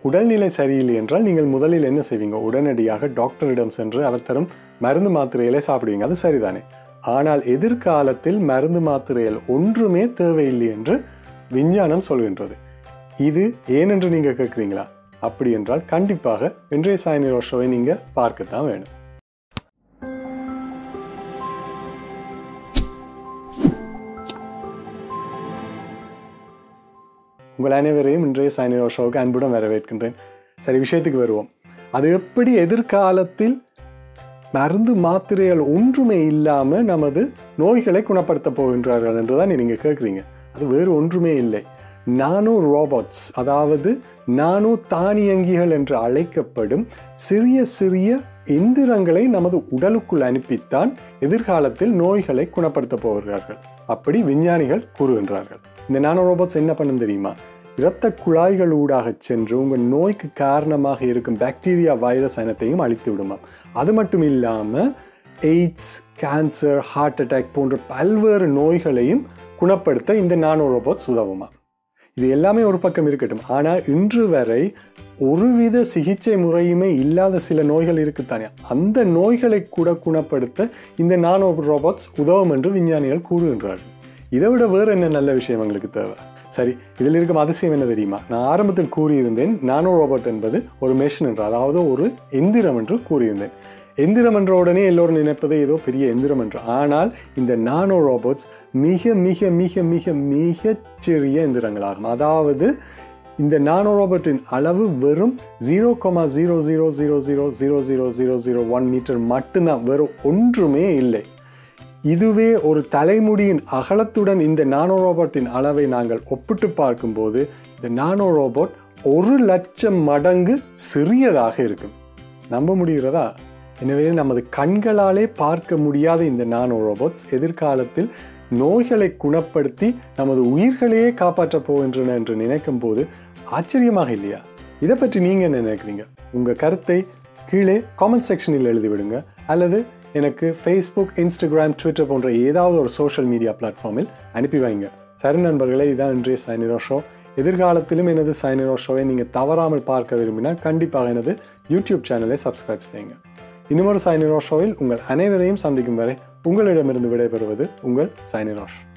உடல்நிலை சரியில்லை என்றால் நீங்கள் முதலில் என்ன செய்வீங்க? உடனடியாக டாக்டரிடம் சென்று அவர் தரும் மருந்து மாத்திரைகளை சாப்பிடுவீங்க. அது சரிதானே. ஆனால் எதிர்காலத்தில் மருந்து மாத்திரைகள் ஒன்றுமே தேவையில்லை என்று விஞ்ஞானம் சொல்கின்றது. இது ஏனென்று நீங்கள் கேட்குறீங்களா? அப்படி என்றால் கண்டிப்பாக இன்றைய SciNirosh Showவை நீங்கள் பார்க்கத்தான் வேணும். உங்கள் அனைவரையும் இன்றைய SciNirosh Showவுக்கு அன்புடன் வரவேற்கின்றேன். சரி, விஷயத்துக்கு வருவோம். அது எப்படி எதிர்காலத்தில் மருந்து மாத்திரைகள் ஒன்றுமே இல்லாமல் நமது நோய்களை குணப்படுத்த போகின்றார்கள் என்றுதான் நீங்கள் கேட்குறீங்க. அது வேறு ஒன்றுமே இல்லை. நானோ ரோபோட்ஸ், அதாவது நானோ தானியங்கிகள் என்று அழைக்கப்படும் சிறிய சிறிய எந்திரங்களை நமது உடலுக்குள் அனுப்பித்தான் எதிர்காலத்தில் நோய்களை குணப்படுத்த போகிறார்கள். அப்படி விஞ்ஞானிகள் கூறுகின்றார்கள். இந்த நானோ ரோபோட்ஸ் என்ன பண்ணும் தெரியுமா? இரத்த குழாய்கள் ஊடாக சென்று உங்கள் நோய்க்கு காரணமாக இருக்கும் பாக்டீரியா, வைரஸ் அனைத்தையும் அழித்து விடுமா. அது மட்டும் இல்லாமல் எய்ட்ஸ், கேன்சர், ஹார்ட் அட்டாக் போன்ற பல்வேறு நோய்களையும் குணப்படுத்த இந்த நானோ ரோபோட்ஸ் உதவுமா. இது எல்லாமே ஒரு பக்கம் இருக்கட்டும். ஆனால் இன்று வரை ஒருவித சிகிச்சை முறையுமே இல்லாத சில நோய்கள் இருக்குத்தானே, அந்த நோய்களை கூட குணப்படுத்த இந்த நானோ ரோபோட்ஸ் உதவும் என்று விஞ்ஞானிகள் கூறுகின்றார்கள். இதை விட வேறு என்ன நல்ல விஷயம் எங்களுக்கு தேவை? சரி, இதில் இருக்கும் அதிசயம் என்ன தெரியுமா? நான் ஆரம்பத்தில் கூறியிருந்தேன் நானோ ரோபோட் என்பது ஒரு மெஷின் என்று, அதாவது ஒரு எந்திரம் என்று கூறியிருந்தேன். எந்திரம் என்ற உடனே எல்லோரும் நினைப்பதே ஏதோ பெரிய எந்திரம் என்று. ஆனால் இந்த நானோ ரோபோட்ஸ் மிக மிக மிக மிக மிக சிறிய எந்திரங்களாகும். அதாவது இந்த நானோ ரோபோட்டின் அளவு வெறும் 0,00000000001 மீட்டர் மட்டும்தான், வேறு ஒன்றுமே இல்லை. இதுவே ஒரு தலைமுடியின் அகலத்துடன் இந்த நானோ ரோபோட்டின் அளவை நாங்கள் ஒப்பிட்டு பார்க்கும்போது இந்த நானோ ரோபோட் 1,00,000 மடங்கு சிறியதாக இருக்கும். நம்ப முடிகிறதா? எனவே நமது கண்களாலே பார்க்க முடியாத இந்த நானோ ரோபோட்ஸ் எதிர்காலத்தில் நோய்களை குணப்படுத்தி நமது உயிர்களையே காப்பாற்றப் போகின்றன என்று நினைக்கும் போது ஆச்சரியமாக இல்லையா? இதை பற்றி நீங்கள் என்ன நினைக்கிறீங்க? உங்கள் கருத்தை கீழே காமெண்ட் செக்ஷனில் எழுதிவிடுங்க, அல்லது எனக்கு ஃபேஸ்புக், இன்ஸ்டாகிராம், ட்விட்டர் போன்ற ஏதாவது ஒரு சோஷியல் மீடியா பிளாட்ஃபார்மில் அனுப்பி வைங்க. சரி நண்பர்களே, இதுதான் இன்றைய SciNirosh Show. எதிர்காலத்திலும் எனது SciNirosh Showவை நீங்கள் தவறாமல் பார்க்க விரும்பினால் கண்டிப்பாக எனது யூடியூப் சேனலை சப்ஸ்கிரைப் செய்யுங்க. இன்னும் ஒரு SciNirosh Showவில் உங்கள் அனைவரையும் சந்திக்கும் வரை உங்களிடமிருந்து விடைபெறுவது உங்கள் SciNirosh.